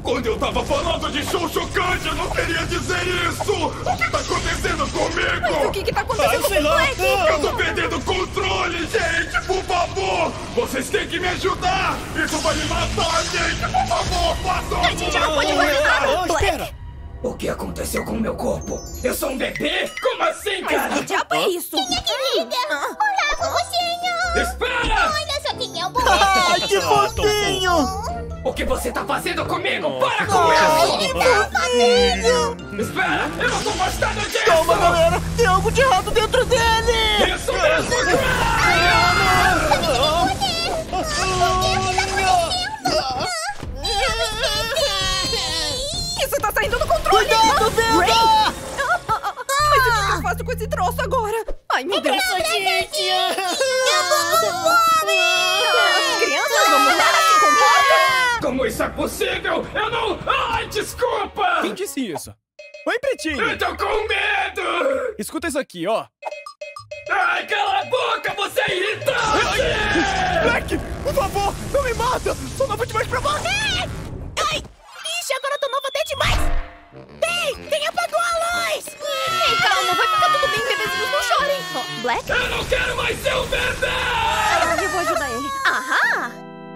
Quando eu tava falando de show chocante, eu não queria dizer isso! O que tá acontecendo comigo? Mas o que tá acontecendo com o Black? Eu tô perdendo o controle, gente! Por favor! Vocês têm que me ajudar! Isso vai me matar, gente! Por favor, façam! A gente não pode fazer nada, Black! O que aconteceu com o meu corpo? Eu sou um bebê? Como assim, cara? Mas que diabo é isso? Minha querida! Olá, fofinho! Espera! Olha só quem é o bom! Ai, que fofinho! O que você tá fazendo comigo? Para com isso! Espera! Eu não tô gostando disso! Calma, galera! Tem algo de errado dentro dele! Isso mesmo! Isso tá saindo do controle! Cuidado, Venda! Ray! Mas o que eu faço com esse troço agora? Ai, meu Deus! Gente! Crianças, vamos lá, se comporta! Como isso é possível? Eu não... Ai, desculpa! Quem disse isso? Oi, pretinho! Eu tô com medo! Escuta isso aqui, ó. Ai, cala a boca, você é irritante! Black, por favor, não me mata! Sou novo demais pra morrer! Ai! Ixi, agora eu tô nova até demais! Ei, quem apagou a luz? Ei, calma, vai ficar tudo bem, bebezinhos, não chorem! Oh, Black? Eu não quero mais ser um bebê! Eu vou ajudar ele. Aham!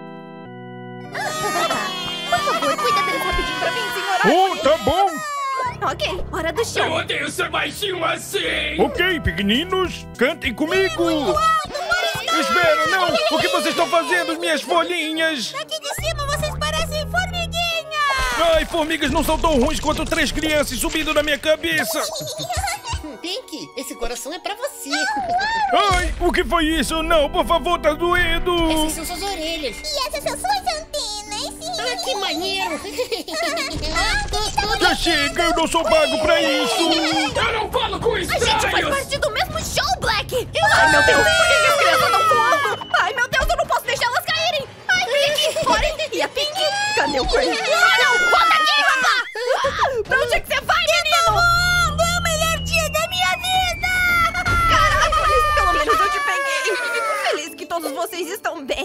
Por favor, cuida deles rapidinho pra mim, senhora! Tá bom. Ok, hora do Eu show! odeio ser baixinho assim! Ok, pequeninos, cantem comigo. Espera, não! O que vocês estão fazendo, minhas folhinhas? Aqui de cima vocês parecem formiguinha! Ai, formigas não são tão ruins quanto 3 crianças subindo na minha cabeça. Pink, esse coração é pra você. Ai, o que foi isso? Não, por favor, tá doendo. Essas são suas orelhas. E essas são suas antenas, Ah, que maneiro. Já chega, eu não sou pago pra isso. Eu não falo com A gente faz estranhos! parte do mesmo show, Black! Ai, meu Deus, por que as crianças estão voando? Ai, meu Deus, eu não posso deixar elas caírem! Ai, Pink, Oren e a Pink! Cadê o Craig? Ah, não, volta aqui, rapaz! Pra onde é que você vai, menino? Foi o melhor dia da minha vida! Caraca, pelo menos eu te peguei! Fico feliz que todos vocês estão bem!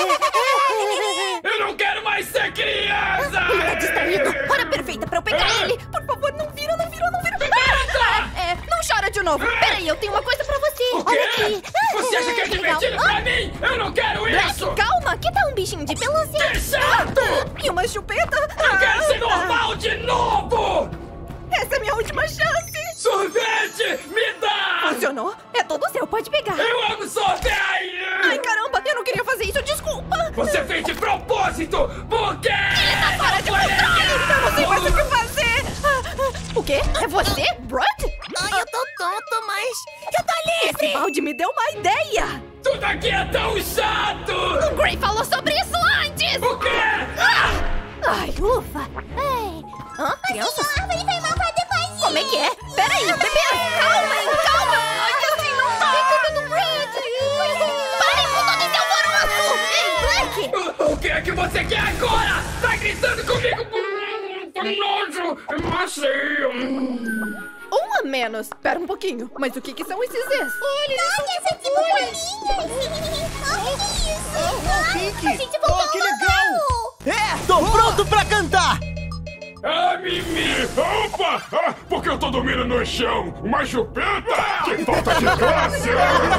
Eu não quero mais ser criança! Ele tá distraído! Hora perfeita pra eu pegar ele! Por favor, não vira, não vira, não vira! Não chora de novo! Peraí, eu tenho uma coisa pra você! O Olha quê? aqui! Você acha que é divertido pra mim? Eu não quero isso! Black, calma! Que tal um bichinho de pelúcia? Que chato! E uma chupeta? Eu quero ser normal de novo! Essa é minha última chance! Sorvete! Me dá! Funcionou? É todo seu, pode pegar! Eu amo sorvete! Ai, caramba! Eu não queria fazer isso, desculpa! Você fez de propósito! Por quê? Tá fora de controle! Eu não sei mais o que fazer! O quê? É você, Brad? Ai, eu tô tonto, mas eu tô Esse livre. balde me deu uma ideia! Tudo aqui é tão chato! O Gray falou sobre isso antes! O quê? Ai, ufa! Ei! Hã? Crianças? A árvore foi malvada com a gente! Como é que é? Peraí, bebê! Calma, calma! Ai, assim não dá! Cuida do Brad! Parem com todo esse alvoroço! Ei, Black! O que é que você quer agora? Tá gritando comigo por nojo! Macio! Um a menos. Pera um pouquinho. Mas o que são esses Zs? Olha, são tipo bolinhas! Olha isso! Pink! A gente voltou que ao legal! normal! Tô pronto pra cantar! Ah, Mimi! Opa! Ah, porque eu tô dormindo no chão! Uma chupeta? Que falta de classe!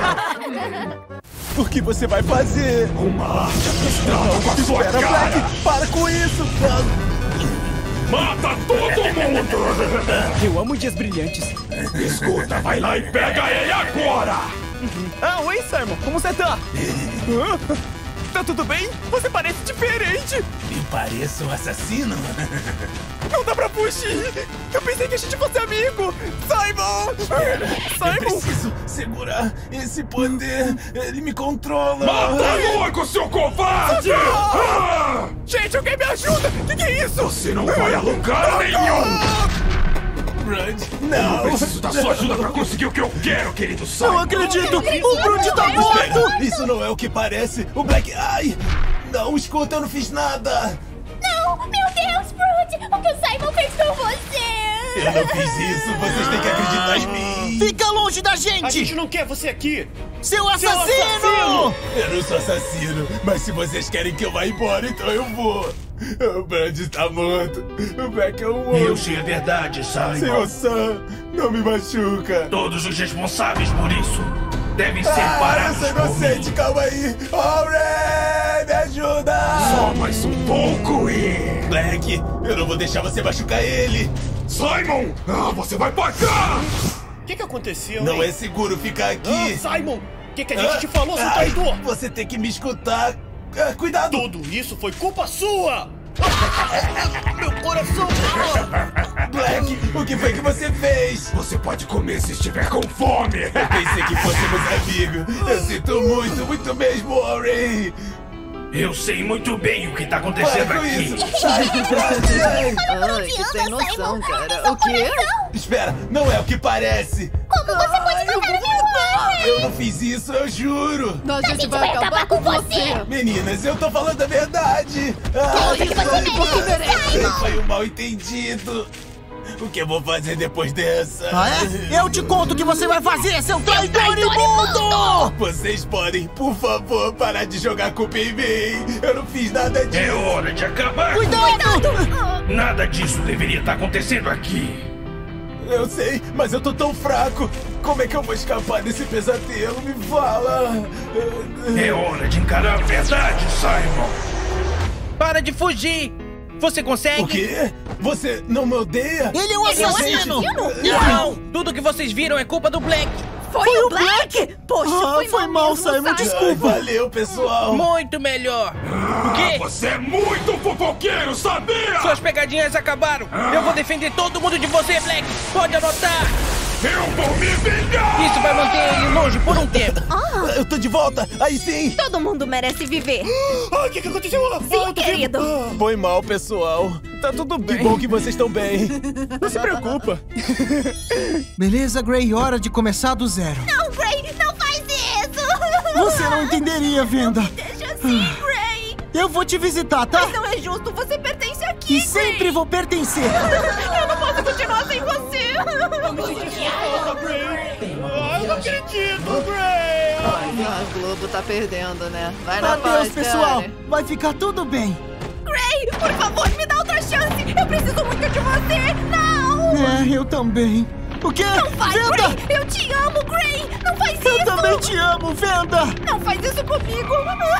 O que você vai fazer? Uma arte abstrata com a sua Espera, cara! Black, para com isso! Mata todo mundo! Eu amo dias brilhantes. Escuta, vai lá e pega ele agora! Ah, oi, Simon, como você tá? Tá tudo bem? Você parece diferente! Me pareço um assassino? Não dá pra fugir! Eu pensei que a gente fosse amigo! Simon! Eu Simon! preciso segurar esse poder. Ele me controla. Mata logo, seu covarde! Ah! Gente, alguém me ajuda! Que é isso? Você não vai a lugar nenhum! Brad, Eu não. preciso da sua ajuda pra conseguir o que eu quero, querido Não Simon! acredito! O Brody tá morto! Espera, isso não é o que parece. O Black... Ai! Não, escuta, eu não fiz nada. Não! Meu Deus, Brad! O que o Simon fez com você? Eu não fiz isso. Vocês têm que acreditar em mim. Fica longe da A gente gente! não quer você aqui! Seu assassino! Eu não sou assassino. Mas se vocês querem que eu vá embora, então eu vou. O Brad está morto. O Black é um monstro. Eu sei a verdade, Simon. Senhor Sam, não me machuca. Todos os responsáveis por isso devem ser Eu parados sou inocente, calma aí. Aubrey, me ajuda. Só mais um pouco e... Black, eu não vou deixar você machucar ele. Simon! Você vai pagar! O que aconteceu, Não hein? é seguro ficar aqui. Simon, o que a gente te falou, seu traidor? Você tem que me escutar. Cuidado. Tudo isso foi culpa sua! Meu coração! Black, o que foi que você fez? Você pode comer se estiver com fome! Eu pensei que fôssemos amigos. Eu sinto muito mesmo, Aubrey. Eu sei muito bem o que tá acontecendo Para com aqui. isso. Sai de trás. Ai, que sem noção, cara. O quê? Espera, não é o que parece. Como você pode matar meu pai? Eu não fiz isso, eu juro. A gente vai acabar com você. Meninas, eu tô falando a verdade. Isso que você merece, Simon. Foi um mal entendido. O que eu vou fazer depois dessa? Ah, é? Eu te conto o que você vai fazer, seu traidor imundo! Vocês podem, por favor, parar de jogar culpa em mim. Eu não fiz nada disso. É hora de acabar! Cuidado! Nada disso deveria estar acontecendo aqui! Eu sei, mas eu tô tão fraco. Como é que eu vou escapar desse pesadelo? Me fala. É hora de encarar a verdade, Simon! Para de fugir! Você consegue? O quê? Você não me odeia? Ele é um assassino! Não! Tudo que vocês viram é culpa do Black! Foi o Black? Poxa, foi mal, mesmo, Simon, Ai, desculpa. valeu, pessoal. Muito melhor! O quê? Você é muito fofoqueiro, sabia? Suas pegadinhas acabaram! Eu vou defender todo mundo de você, Black! Pode anotar! Eu vou me vingar! Isso vai manter ele longe por um tempo! Eu tô de volta. Aí sim. Todo mundo merece viver. O que aconteceu? Sim, querido. Foi mal, pessoal. Tá tudo bem. Que bom que vocês estão bem. Não se preocupa! Beleza, Gray, hora de começar do zero. Não, Gray, não faz isso. Você não entenderia, Venda. Deixa assim, Gray. Eu vou te visitar, tá? Mas não é justo, você pertence aqui, E sempre vou pertencer. Eu não posso continuar sem você. Eu não acredito, Gray! A Globo tá perdendo, né? Vai na Adeus, paz, pessoal. cara. Vai ficar tudo bem. Gray, por favor, me dá outra chance. Eu preciso muito de você. Não. É, eu também. O quê? Não faz, Venda! Gray. Eu te amo, Gray. Não faz Eu isso. também te amo, Venda! Não faz isso comigo.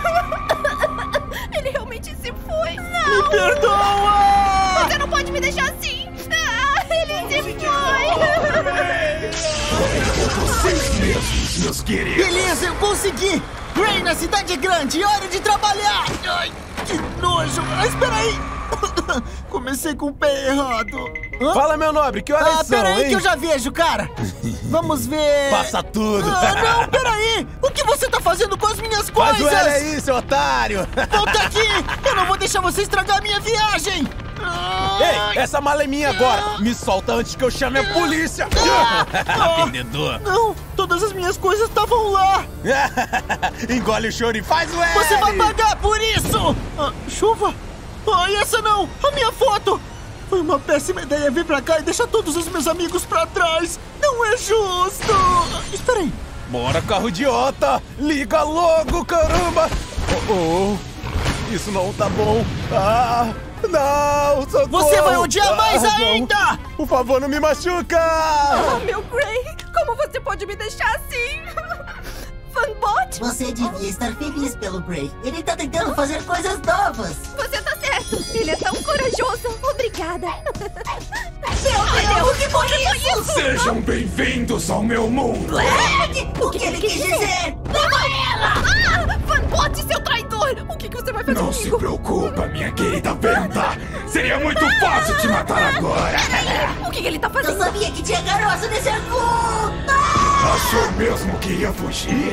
Ele realmente se foi. Não. Me perdoa! Você não pode me deixar assim. Ele se foi. Vocês mesmos, meus queridos! Beleza, eu consegui! Gray na cidade grande, hora de trabalhar! Ai, que nojo! Espera aí! Comecei com o pé errado. Hã? Fala, meu nobre, que horas são, peraí hein? que eu já vejo, cara! Vamos ver... Passa tudo. não, peraí! O que você tá fazendo com as minhas Faz coisas? o L aí, seu otário! Volta aqui! Eu não vou deixar você estragar a minha viagem! Ei, essa mala é minha agora! Me solta antes que eu chame a polícia! Vendedor! Não, todas as minhas coisas estavam lá! Engole o choro e faz o L! Você vai pagar por isso! Chuva? Ai, essa não! A minha foto! Foi uma péssima ideia vir pra cá e deixar todos os meus amigos pra trás! Não é justo! Espera aí! Bora, carro idiota! Liga logo, caramba! Isso não tá bom! Não! Socorro! Você vai odiar mais não. ainda! Por favor, não me machuca! Meu Gray, como você pode me deixar assim? Fanbot? Você devia estar feliz pelo Gray. Ele tá tentando fazer coisas novas. Você tá certo. Ele é tão corajoso. Obrigada. Meu Deus, o que foi isso? Sejam bem-vindos ao meu mundo! Black, o que ele quis dizer? Leva ela! Fanbot, seu traidor! O que você vai fazer Não comigo? se preocupa, minha querida Venda! Seria muito fácil te matar agora! O que ele tá Eu fazendo? sabia que tinha garoto nesse assunto! Achou mesmo que ia fugir?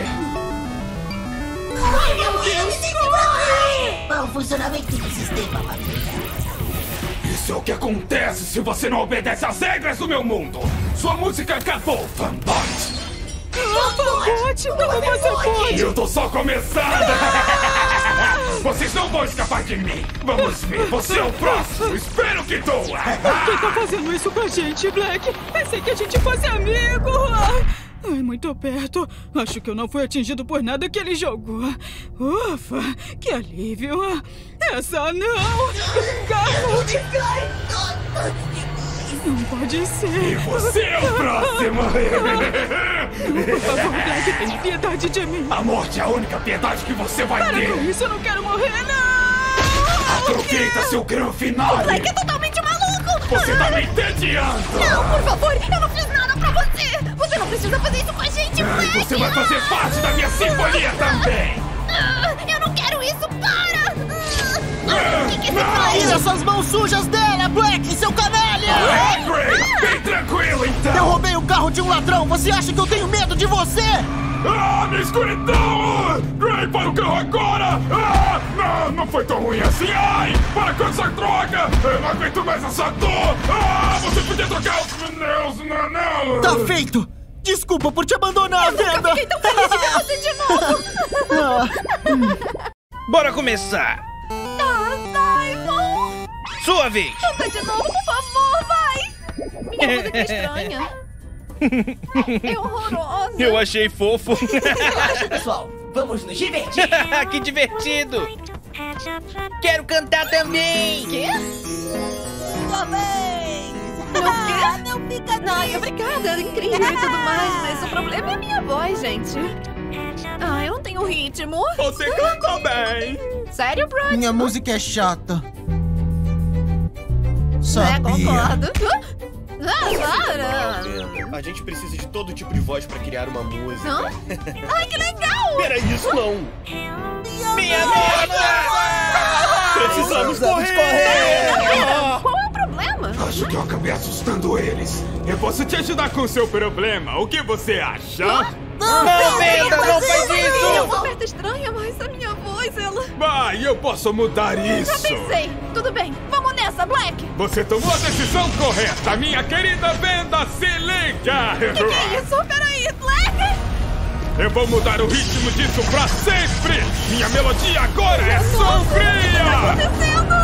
Ai, meu Deus, tem que morrer! Mal funcionamento do sistema, patrulha. Isso é o que acontece se você não obedece às regras do meu mundo! Sua música acabou, Fanbot! Fanbot, como você pode? Eu tô só começando! Vocês não vão escapar de mim! Vamos ver, você é o próximo! Espero que doa! Por que tá fazendo isso com a gente, Black? Pensei que a gente fosse amigo! Ai, muito perto. Acho que eu não fui atingido por nada que ele jogou. Ufa, que alívio. Essa não! Garro! Não pode ser. E você é o próximo! Por favor, Black, tenha piedade de mim. A morte é a única piedade que você vai Para ter! com isso, eu não quero morrer, não! Aproveita seu grande final! O Black é totalmente maluco! Você tá me entediando! Não, por favor, eu não fiz nada pra você! Você não precisa fazer isso com a gente, Black! Você vai fazer parte da minha sinfonia também! Eu não quero isso, para! O que você faz? Tira essas mãos sujas dela, Black, seu canalha! Gray, bem tranquilo então! Eu roubei o carro de um ladrão, você acha que eu tenho medo de você? Ah, minha escuridão! Gray, para o carro agora! Não foi tão ruim assim! Ai, para com essa droga! Eu não aguento mais essa dor! Você podia trocar os pneus, não! Tá feito! Desculpa por te abandonar, Venda! Eu nunca fiquei tão feliz de ver você de novo! Bora começar! Simon! Sua vez! Canta de novo, por favor, vai! Minha música é estranha. É horrorosa. Eu achei fofo. Relaxa, pessoal. Vamos nos divertir. Que divertido. Quero cantar também. Quê? Sua vez! Não fica não. Ai, obrigada, é incrível e tudo mais, mas o problema é a minha voz, gente. Eu não tenho ritmo. Você canta bem. Sério, Brad? Minha música é chata. Concordo. Para! A gente precisa de todo tipo de voz pra criar uma música. Não? Ai, que legal! Era isso não! Minha merda! Precisamos correr! Qual é o problema? Acho que eu acabei assustando eles. Eu posso te ajudar com o seu problema. O que você acha? Não, Venda, não faz Eu sou isso! perto estranha, mas a minha voz, ela... Vai, eu posso mudar Já isso. pensei. Tudo bem, vamos nessa, Black. Você tomou a decisão correta, minha querida Venda, se liga! Que é isso? Peraí, Black! Eu vou mudar o ritmo disso pra sempre! Minha melodia agora é sombria! Acontecendo!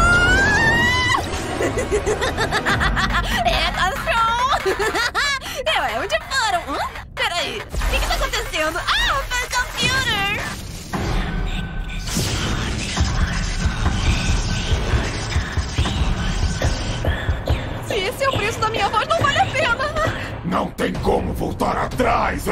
Onde foram? Peraí, o que tá acontecendo? Foi o computer! Se esse é o preço da minha voz, não vale a pena! Não tem como voltar atrás!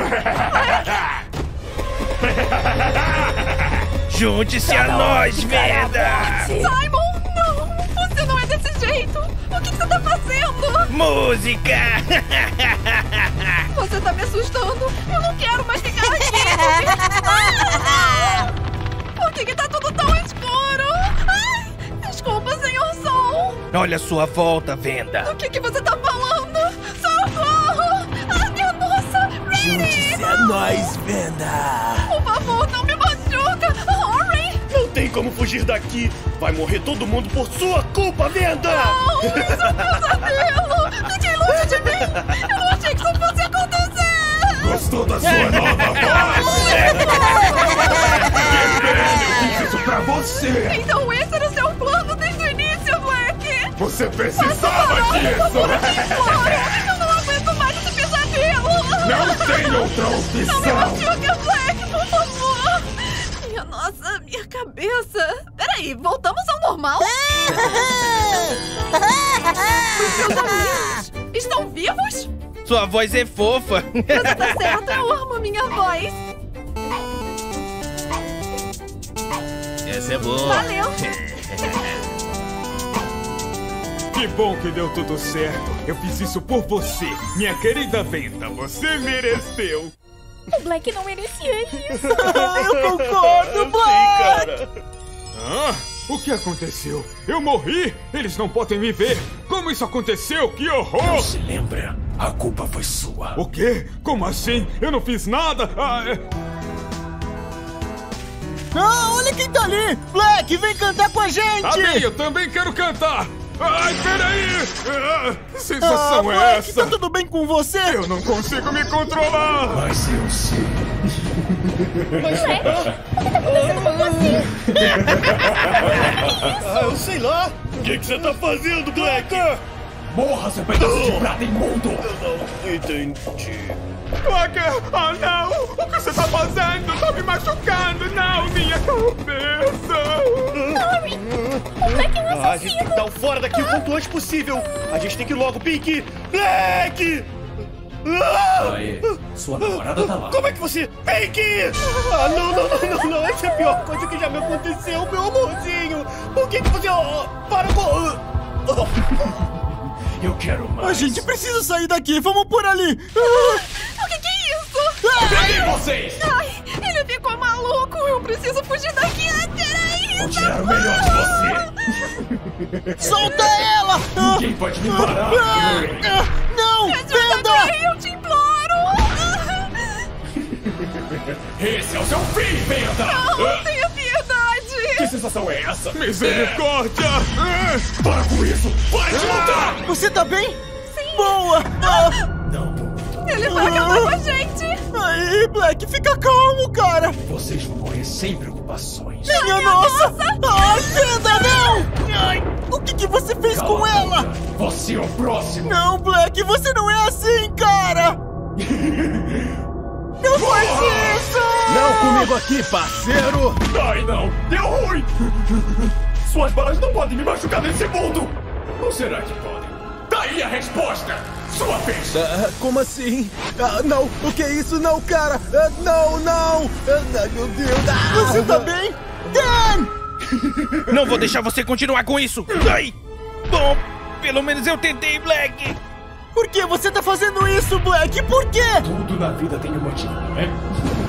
Junte-se a nós, Venda! Simon, não! Você não é desse jeito! O que você tá fazendo? Música! Você tá me assustando! Eu não quero mais ficar aqui! Por que tá tudo tão escuro? Ai, desculpa, senhor Sol! Olha a sua volta, Venda! O que você tá falando? Socorro! Minha nossa! Junte-se a nós, Venda! Por favor, não me machuca! Rory! Não tem como fugir daqui! Vai morrer todo mundo por sua culpa, Venda! Não, isso é um pesadelo! Fique longe de mim! Eu não achei que isso fosse acontecer! Gostou da sua nova voz? Eu fiz isso pra você! Então esse era o seu plano desde o início, Black! Você precisava disso! Eu não aguento mais esse pesadelo! Não tem outra Não me opção! machuca, Black, por favor! Minha nossa, minha cabeça! Peraí, voltamos ao normal? Os meus amigos estão vivos? Sua voz é fofa! Você tá certo, eu amo a minha voz! Essa é boa! Valeu! Que bom que deu tudo certo! Eu fiz isso por você, minha querida Venda! Você mereceu! O Black não merecia isso! Eu concordo, Black! O que aconteceu? Eu morri? Eles não podem me ver! Como isso aconteceu? Que horror! Não se lembra? A culpa foi sua. O quê? Como assim? Eu não fiz nada! Olha quem tá ali! Black, vem cantar com a gente! Tá bem, eu também quero cantar! Ai, peraí! Que sensação Black, é essa? tá tudo bem com você? Eu não consigo me controlar! Mas eu sei. Mas o que tá acontecendo com você? Eu sei lá! O que você tá fazendo, Black? Morra, seu pedaço de prata imundo! Eu não entendi. Black! Ah, não! O que você tá fazendo? Tá me machucando! Não, minha cabeça! Dory! O Black é um A gente tem que dar o fora daqui o quanto antes possível! A gente tem que ir logo, Pink! Black! Aí, sua namorada tá lá. Como é que você... Pink! Ah, não! Essa é a pior coisa que já me aconteceu, meu amorzinho! Por que você... para com... Eu quero mais. A gente precisa sair daqui, vamos por ali! O que é isso? Peguei vocês! Ai, ele ficou maluco! Eu preciso fugir daqui! Peraí! Vou tirar o melhor de você! Solta ela! Ninguém pode me parar! Não! Venda! Eu te imploro! Esse é o seu fim, Venda! Não, tenha piedade! Que sensação é essa? Misericórdia! Para com isso! Vai te lutar! Você tá bem? Sim! Boa! Não. Ele vai acabar com a gente! Aí, Black, fica calmo, cara! Vocês vão morrer sem preocupações. Minha nossa! Ai, Venda, não! Ai, o que você fez com ela? Você é o próximo! Não, Black, você não é assim, cara! Não faz isso! Não comigo aqui, parceiro! Ai, não! Deu ruim! Suas balas não podem me machucar nesse mundo! Ou será que podem? Daí a resposta! Sua vez! Como assim? Não, o que é isso? Não, cara! Não! Meu Deus! Você tá bem? Dan! Não vou deixar você continuar com isso! Ai! Bom, pelo menos eu tentei, Black! Por que você tá fazendo isso, Black? Por quê? Tudo na vida tem um motivo, não é?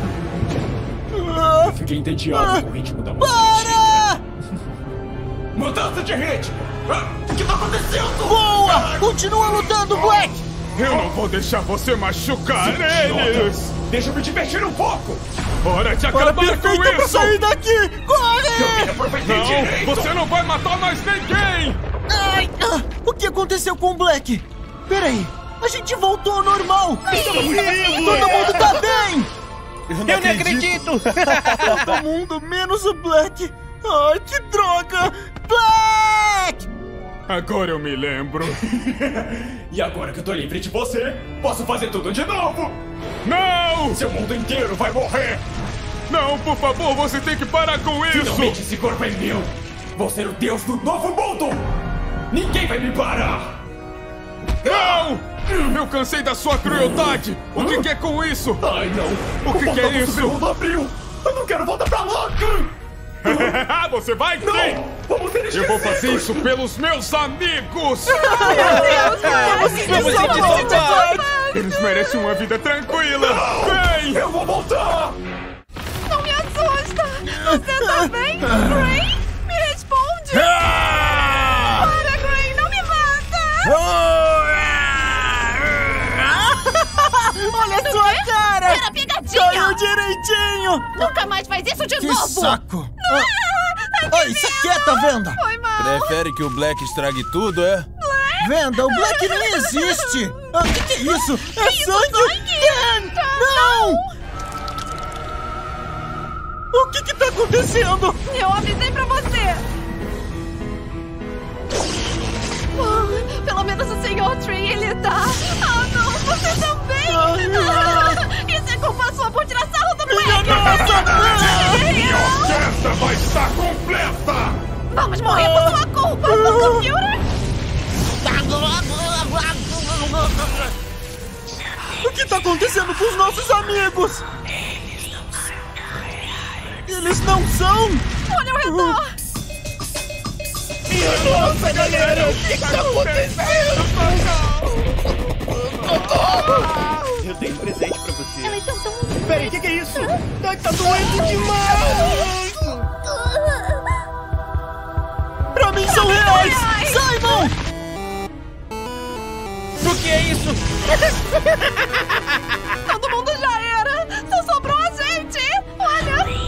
Eu fiquei entediado com o ritmo da música. Para! Mudança de ritmo! O que tá acontecendo? Boa! Continua lutando, Black! Eu não vou deixar você machucar eles! Deixa eu me divertir um pouco! Hora de Hora acabar com perfeita pra isso! sair daqui! Corre! Não! Você não vai matar mais ninguém! Ai, o que aconteceu com o Black? Peraí, a gente voltou ao normal! Todo mundo tá bem! Eu não acredito! Todo mundo, menos o Black! Ai, que droga! Black! Agora eu me lembro. E agora que eu tô livre de você, posso fazer tudo de novo! Não! Seu mundo inteiro vai morrer! Não, por favor, você tem que parar com isso! Finalmente esse corpo é meu! Vou ser o deus do novo mundo! Ninguém vai me parar! Não! Eu cansei da sua crueldade! O que é com isso? Ai, não! O que é isso? O abriu! Eu não quero voltar pra lá! Você vai sim! Não! Vamos ser Eu vou fazer isso pelos meus amigos! Vamos sentir saudade! Eles merecem uma vida tranquila! Vem! Eu vou voltar! Não me assusta! Você tá bem, Gray? Me responde! Para, Gray! Não me mata! Olha a sua cara! Era pegadinha! Caiu direitinho! Nunca mais faz isso de Que novo! saco! Oi, se quieta, Venda! Foi mal! Prefere que o Black estrague tudo, é? Venda, o Black nem existe! O que é isso? É isso, sangue! Dan! Não! O que tá acontecendo? Eu avisei pra você! Pelo menos o Sr. Tree, ele tá... Ah, não! Você também! Isso é culpa sua por tirar sarro do Black! Minha orquestra vai estar completa! Vamos morrer por sua culpa, por computer! O que tá acontecendo com os nossos amigos? Eles não são? Olha ao redor! Minha nossa, galera! O que tá acontecendo? Eu tenho um presente pra você. Elas são tão... Peraí, o que é isso? Ai, tá doendo demais! Pra mim são reais! Simon! O que é isso? Todo mundo já era! Só sobrou a gente! Olha!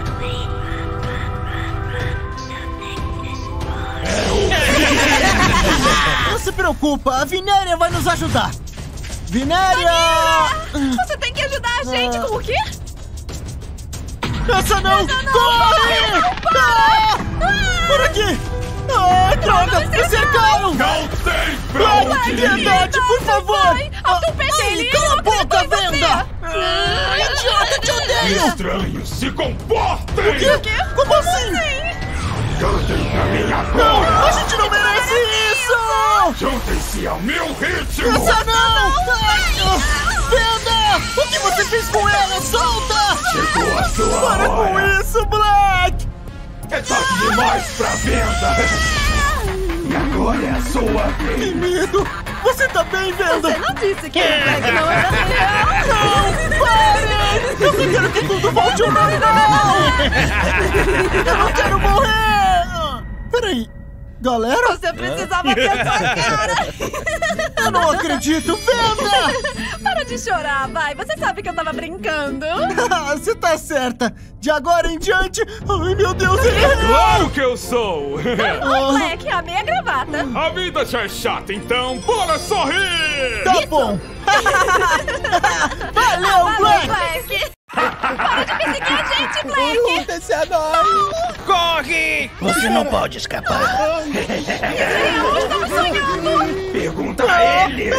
Não se preocupa, a Vinéria vai nos ajudar! Vinéria! Você tem que ajudar a gente com o quê? Essa não! Corre! Por aqui! Ah, droga! Me cercaram! Não tem Black, piedade, por favor! A culpa é dele! Cala a boca, Venda! Idiota, te odeio! Estranhos, se comportem! O quê? Como assim? Cantem pra mim Não, agora! a gente não merece isso! Juntem-se ao meu ritmo! Essa não! Venda! O que você fez com ela? Solta! Chegou a sua Para hora! com isso, Black! É tarde demais pra venda! E agora é a sua vez! Que medo! Você tá bem, Venda? Você não disse que o Black não era real? Não! Pare! Eu só quero que tudo volte ao normal! Eu não quero morrer! Peraí, galera? Você precisava ver a sua cara! Eu não acredito, Venda! Para de chorar, vai. Você sabe que eu tava brincando. Você tá certa. De agora em diante... Ai, meu Deus, ele é real! Claro que eu sou! Oi, Black, amei a gravata. A vida já é chata, então bora sorrir! Tá bom! Valeu, Black! Para de perseguir a gente, Black! Desce a nós! Corre! Você não pode escapar. Eu estava sonhando! Pergunta a ele!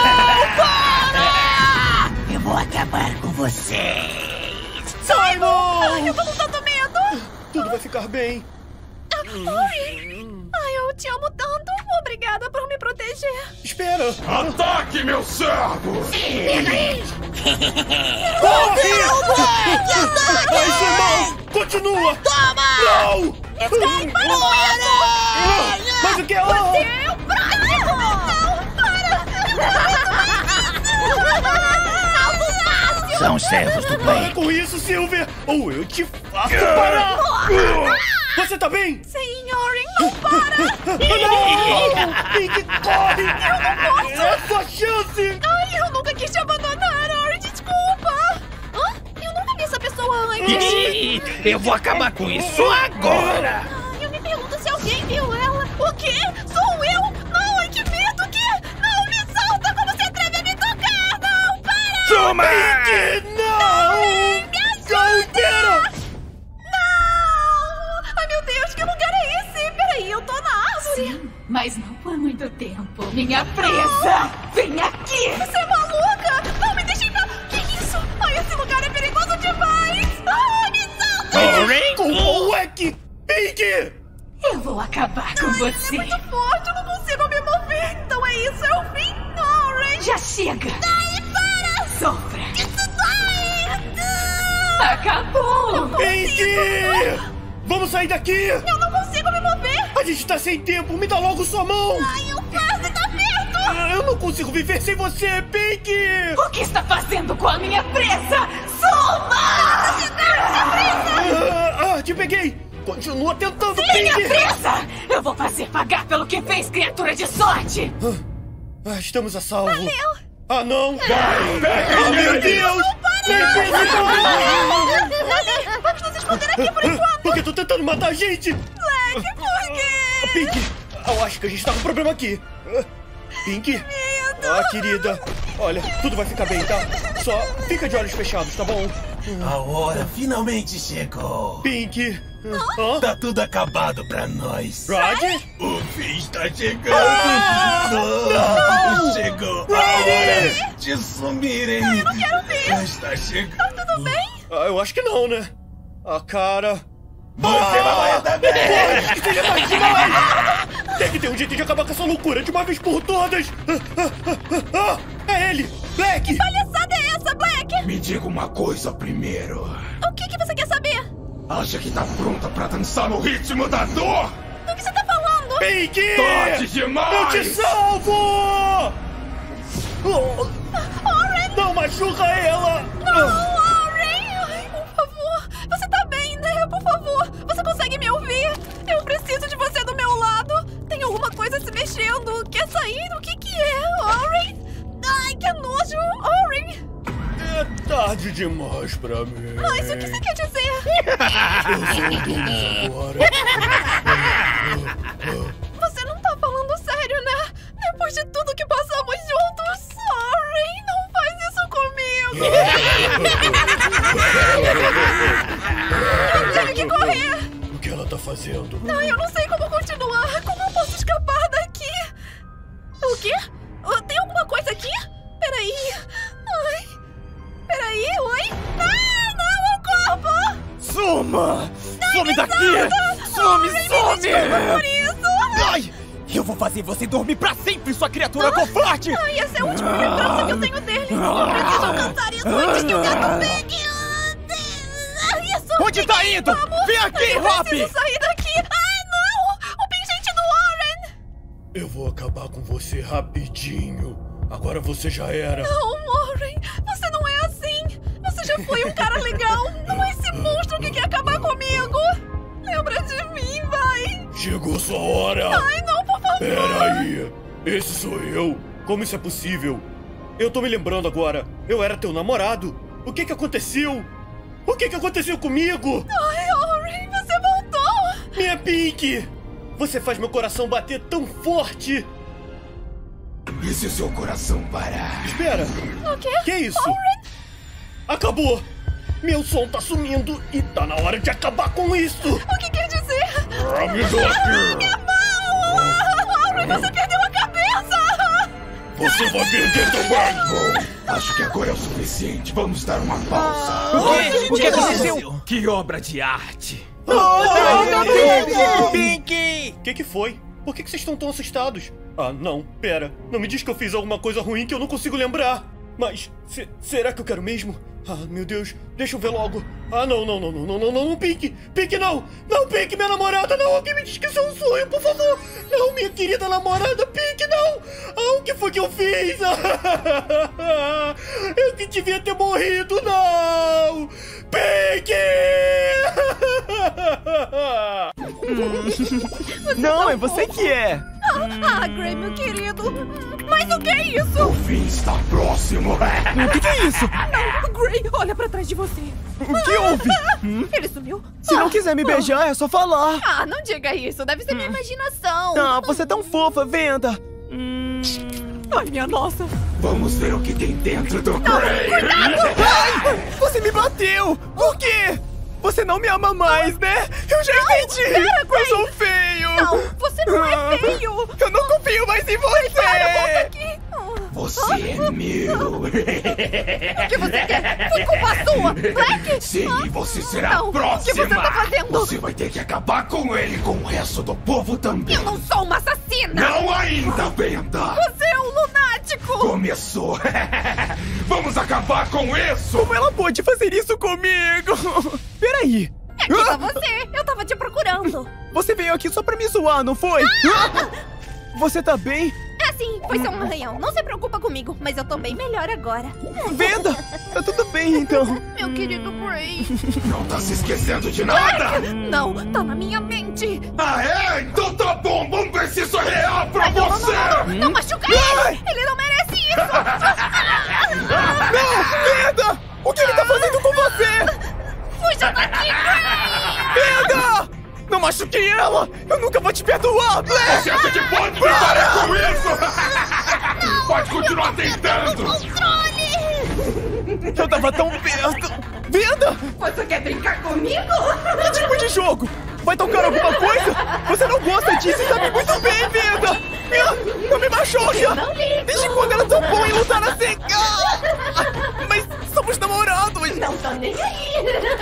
Eu vou acabar com vocês. Simon! Eu tô com tanto medo! Tudo vai ficar bem. Ai, eu te amo tanto. Obrigada por me proteger. Espera. Ataque, meu servo! Corre! Ai, seu irmão! Continua! Toma! Não! Sky, para com isso! Mas o que é? Eu para! São servos do Para bem. com isso, Silver! Ou eu te faço parar! Você tá bem? Sim, Orin, não para! Não! Pink, corre! Eu não posso! É a sua chance! Ai, eu nunca quis te abandonar, Orin, desculpa! Hã? Eu nunca vi essa pessoa antes! Eu vou acabar com isso agora! Ai, eu me pergunto se alguém viu ela! O quê? Sou eu? Não, ai, que medo! O quê? Não, me solta! Como você atreve a me tocar? Não, para! Suma! Não! Me ajuda! Não! Ai, meu Deus, que lugar é esse? Peraí, eu tô na árvore! Sim, mas não por muito tempo. Minha presa! Vem aqui! Você é maluca? Não, me deixe em paz! Que isso? Ai, esse lugar é perigoso demais! Ai, me solta! Com o Eck! Pink! Eu vou acabar com você! É muito forte, eu não consigo me mover! Então é isso, é o fim! Orange! Já chega! Daí, para! Sofra! Isso dói! Acabou! Pink! Vamos sair daqui! Eu não consigo me mover! A gente tá sem tempo! Me dá logo sua mão! Ai, o passe tá perto! Eu não consigo viver sem você, Pink! O que está fazendo com a minha presa? Suma! Te peguei! Continua tentando, Minha Pink! presa! Eu vou fazer pagar pelo que fez, criatura de sorte! Estamos a salvo! Valeu! Ah, não! Ah, meu Deus! Minha presa Vamos nos esconder aqui por enquanto! Por que tô tentando matar a gente? Black, por quê? Pink, eu acho que a gente tá com um problema aqui. Pink? Ah, querida. Olha, tudo vai ficar bem, tá? Só fica de olhos fechados, tá bom? A hora finalmente chegou. Pink. Tá tudo acabado pra nós. Rod? O fim está chegando. Não. Chegou a hora de sumirem. Não, eu não quero ver. Está chegando. Tá tudo bem? Eu acho que não, né? A cara... Você vai também. Pode, que seja mais demais. Tem que ter um jeito de acabar com essa loucura de uma vez por todas. É ele, Black. Que palhaçada é essa, Black? Me diga uma coisa primeiro. O que você quer saber? Acha que tá pronta pra dançar no ritmo da dor? Do que você tá falando? Pink! Tarde demais! Eu te salvo! Oren! Não machuca ela! Não, Oren! Ai, por favor! Você tá bem, né? Por favor! Você consegue me ouvir? Eu preciso de você do meu lado! Tem alguma coisa se mexendo! Quer sair? O que é, Oren? Ai, que nojo! Oren! É tarde demais pra mim. Mas o que você quer dizer? Eu sou o Deus agora. Você não tá falando sério, né? Depois de tudo que passamos juntos, sorry, não faz isso comigo. Eu tenho que correr. O que ela tá fazendo? Ai, eu não sei como continuar. Como eu posso escapar daqui? O quê? Tem alguma coisa aqui? Peraí. Ai. Peraí. Toma! Some daqui! Some! Desculpa por isso! Ai! Eu vou fazer você dormir pra sempre, sua criatura covarde! Ai, essa é a última lembrança que eu tenho dele! Eu preciso alcançar isso antes que o gato pegue! Isso! Onde tá indo? Vem aqui, Hop! Eu preciso sair daqui! Ah, não! O pingente do Warren! Eu vou acabar com você rapidinho. Agora você já era. Não, Warren! Você não é assim! Você já foi um cara legal! Não é esse monstro que quer acabar comigo! Lembra de mim, vai! Chegou sua hora! Ai, não, por favor! Peraí! Esse sou eu? Como isso é possível? Eu tô me lembrando agora. Eu era teu namorado. O que aconteceu? O que aconteceu comigo? Ai, Warren, você voltou! Minha Pink! Você faz meu coração bater tão forte! E se o seu coração parar? Espera! O quê? Que é isso? Warren? Acabou! Meu som tá sumindo e tá na hora de acabar com isso! O que quer dizer? Me dá aqui! Minha mão! Warren, você perdeu a cabeça! Você vai perder também! Bom, acho que agora é o suficiente. Vamos dar uma pausa. O que aconteceu? Que obra de arte! Pinky! O que foi? Por que vocês estão tão assustados? Ah, não, pera. Não me diz que eu fiz alguma coisa ruim que eu não consigo lembrar. Mas, será que eu quero mesmo? Ah, meu Deus, deixa eu ver logo. Ah, não, Pink! Pink, não! Não, Pink, minha namorada, não! Alguém me diz que isso é um sonho, por favor! Não, minha querida namorada, Pink, não! Ah, o que foi que eu fiz? Eu que devia ter morrido, não! Pink! Não, é você que é! Gray, meu querido! Mas o que é isso? O fim está próximo! O que é isso? Não, Gray, olha pra trás de você! O que houve? Ele sumiu? Se não quiser me beijar, é só falar! Ah, não diga isso! Deve ser minha imaginação! Ah, você é tão fofa, Venda! Ai, minha nossa! Vamos ver o que tem dentro do Gray! Cuidado! Ai, você me bateu! Por quê? Você não me ama mais, né? Eu já entendi! Pera, eu sou feio! Não, você não é feio! Eu não confio mais em você! Para, volta aqui! Você é meu! O que você quer? Foi culpa sua! Black! Sim, e você será não, a próxima! O que você tá fazendo? Você vai ter que acabar com ele e com o resto do povo também! Eu não sou uma assassina! Não ainda, Venda! Você é um lunático! Começou! Vamos acabar com isso! Como ela pode fazer isso comigo? Peraí! É culpa você! Eu tava te procurando! Você veio aqui só pra me zoar, não foi? Você tá bem? Sim, foi só um arranhão. Não se preocupa comigo, mas eu tô bem melhor agora. Venda! Tá tudo bem, então. Meu querido Gray. Não tá se esquecendo de nada? Não, tá na minha mente. Ah, é? Então tá bom. Vamos ver se isso é real pra você. Não machuca ele. Ele não merece isso. Não, Venda! O que ele tá fazendo com você? Fuja daqui, Gray! Venda! Não machuquei ela! Eu nunca vou te perdoar, Black! Você acha que pode me parar com isso? Não, pode continuar tentando! Eu tava tão perto! Venda! Você quer brincar comigo? Que tipo de jogo? Vai tocar alguma coisa? Você não gosta disso e sabe muito bem, Venda! Não me machuca! Desde quando era tão bom em lutar assim? Mas somos namorados! Não tô nem aí!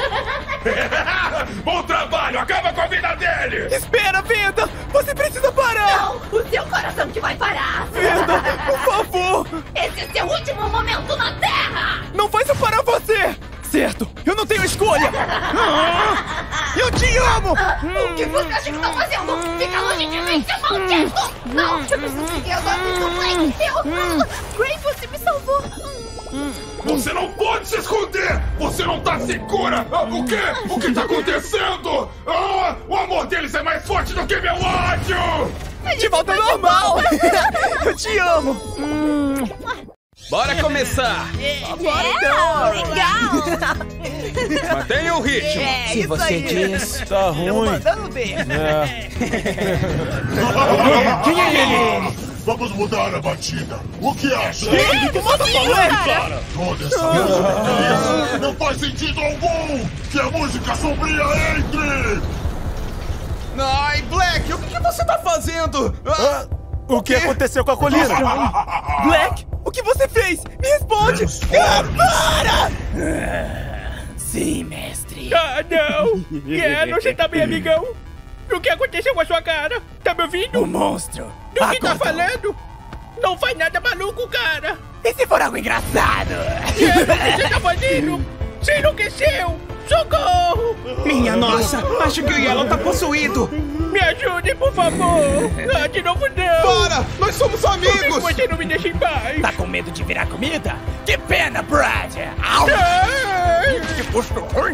Bom trabalho! Acaba com a vida dele! Espera, Venda! Você precisa parar! Não! O seu coração que vai parar! Venda, por favor! Esse é seu último momento na Terra! Não faz eu parar você! Certo! Eu não tenho escolha! Eu te amo! O que você acha que tá fazendo? Fica longe de mim, seu maldito! Não! Eu preciso que eu não Gray, você me salvou! Você não pode se esconder! Você não tá segura! O quê? O que tá acontecendo? O amor deles é mais forte do que meu ódio! De volta ao normal! Eu te amo! Bora começar! Legal! Mantenha o ritmo! Se você diz, tá ruim. Mandando bem. Quem é ele? Vamos mudar a batida. O que acha? O que você tá falando, cara? Toda essa música não faz sentido algum! Que a música sombria entre! Ai, Black, o que você tá fazendo? O que aconteceu com a colina? Black, o que você fez? Me responde! Para! Sim, mestre. Ah, não! Você tá bem, amigão? O que aconteceu com a sua cara? Tá me ouvindo? O monstro! Do que tá falando? Não faz nada maluco, cara! E se for algo engraçado? O que você tá fazendo? Você enlouqueceu! Socorro! Minha nossa, acho que o Yellow tá possuído. Me ajude, por favor! Ah, de novo não! Para! Nós somos amigos! Por que você não me deixa em paz? Tá com medo de virar comida? Que pena, Brad! Que gosto ruim!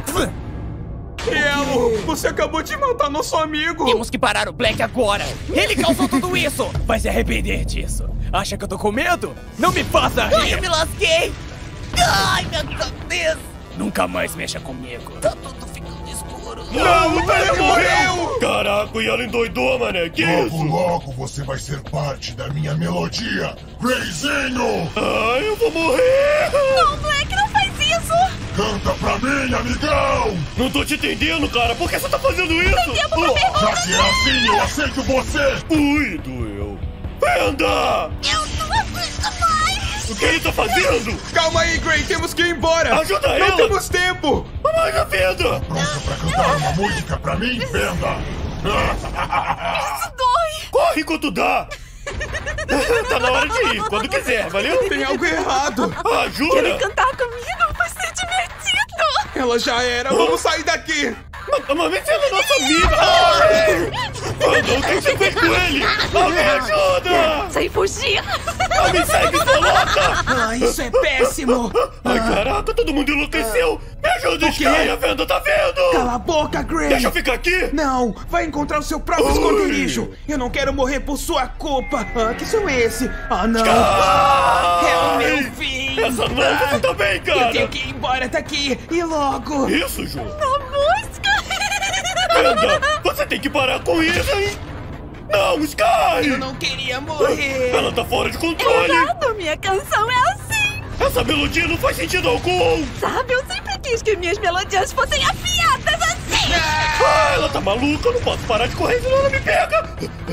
Yellow, você acabou de matar nosso amigo! Temos que parar o Black agora! Ele causou tudo isso! Vai se arrepender disso! Acha que eu tô com medo? Não me faça rir! Ai, eu me lasquei! Ai, minha cabeça! Nunca mais mexa comigo! Tá tudo ficando escuro! Não, o Black morreu! Caraca, o Yellow endoidou, mané! Que isso? Logo você vai ser parte da minha melodia, Grayzinho! Ai, eu vou morrer! Não, Black, não faz isso! Canta pra mim, amigão! Não tô te entendendo, cara! Por que você tá fazendo isso? Tem tempo pra perguntar! Já que é assim, eu aceito você! Ui, doeu! Panda! Eu não aguento mais! O que ele tá fazendo? Calma aí, Gray, temos que ir embora! Ajuda não ela! Não temos tempo! Mas a Panda! Pronta pra cantar uma música pra mim, Panda? Isso dói! Corre enquanto dá! Tá na hora de ir, quando quiser, valeu? Tem algo errado! Ah, jura? Quer cantar comigo? Vai ser divertido! Ela já era, vamos sair daqui! Mas ela é nossa amiga! Panda, o que você fez com ele? Me ajuda! Sai fugir! Me segue, sua louca! Ah, isso é péssimo! Ai, caraca, todo mundo enlouqueceu! Me ajuda, Sky, a Venda tá vendo! Cala a boca, Gray! Deixa eu ficar aqui! Não, vai encontrar o seu próprio esconderijo! Eu não quero morrer por sua culpa! Ah, que som é esse? Ah, não! É o meu fim! Essa não, você tá bem, cara! Eu tenho que ir embora daqui! E logo! Isso, Ju! A música! Venda, você tem que parar com isso, hein? Não, Sky! Eu não queria morrer! Ela tá fora de controle! Errado, minha canção é assim! Essa melodia não faz sentido algum! Sabe, eu sempre quis que minhas melodias fossem afiadas assim! Ah, ela tá maluca, eu não posso parar de correr senão ela me pega!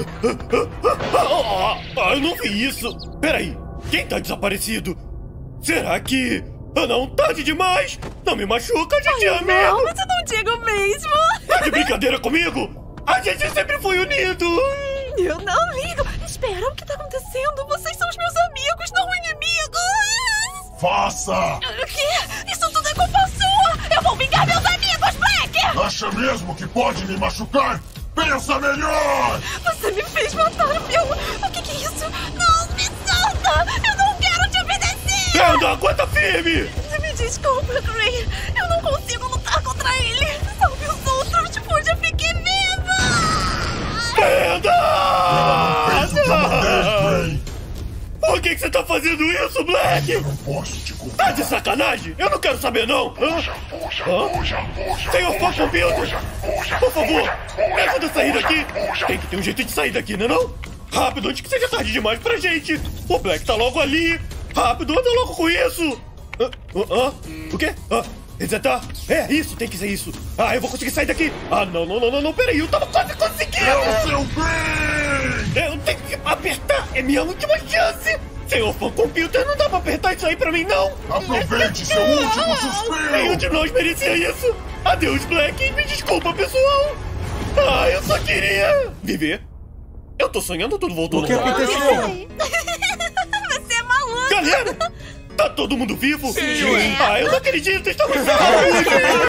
Eu não vi isso! Peraí, quem tá desaparecido? Será que... Ah, não, tarde demais! Não me machuca, a gente é amigo! Não, mas eu não digo mesmo! Tá de brincadeira comigo? A gente sempre foi unido! Eu não ligo! Espera, o que tá acontecendo? Vocês são os meus amigos, não inimigos! Faça! O quê? Isso tudo é culpa sua! Eu vou vingar meus amigos, Black! Acha mesmo que pode me machucar? Pensa melhor! Você me fez matar meu... O que é isso? Não, me solta! Eu não quero te obedecer! Anda, aguenta firme! Me desculpa, Gray. Eu não consigo lutar contra ele. Salve os outros, Fuja, fique viva! Anda! Ela não fez o que eu mandei, Gray! Por que você tá fazendo isso, Black? Eu não posso te contar. Tá de sacanagem? Eu não quero saber, não! Fuja! Senhor Fã Computer! Por favor, me ajuda a sair daqui! Tem que ter um jeito de sair daqui, não? Rápido, antes que seja tarde demais pra gente! O Black tá logo ali! Rápido, anda logo com isso! O quê? Resetar? É, isso, tem que ser isso! Ah, eu vou conseguir sair daqui! Ah, não, peraí, eu tava quase conseguindo! É o seu bem! Eu tenho que apertar! É minha última chance! Senhor Fã Computer, não dá pra apertar isso aí pra mim, não! Aproveite seu último suspiro! Nenhum de nós merecia isso! Adeus, Black! Me desculpa, pessoal! Ah, eu só queria... viver? Eu tô sonhando, tudo voltou ao normal. O que aconteceu? Você é maluco! Galera! Tá todo mundo vivo? Sim! Ah, eu não acredito! Estamos salvos!